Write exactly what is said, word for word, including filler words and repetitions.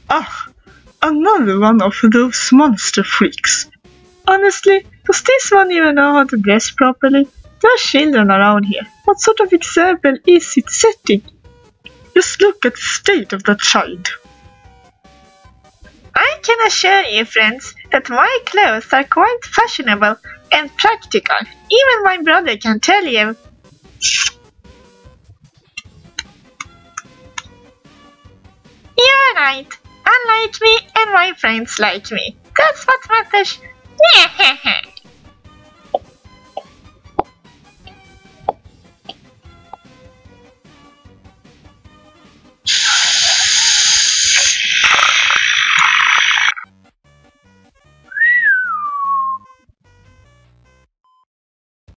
Ah, another one of those monster freaks. Honestly, does this one even know how to dress properly? There are children around here. What sort of example is it setting? Just look at the state of that child. I can assure you, friends, that my clothes are quite fashionable and practical. Even my brother can tell you. You're right. I like me and my friends like me. That's what matters.